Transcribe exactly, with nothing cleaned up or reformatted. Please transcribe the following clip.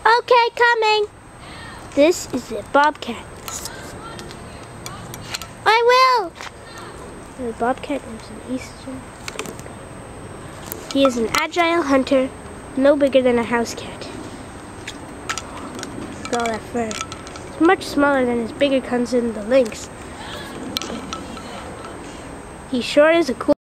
Okay, coming. This is a bobcat. I will. The bobcat lives in eastern. He is an agile hunter, no bigger than a house cat. Look at all that fur. It's much smaller than his bigger cousin, the lynx. He sure is a cool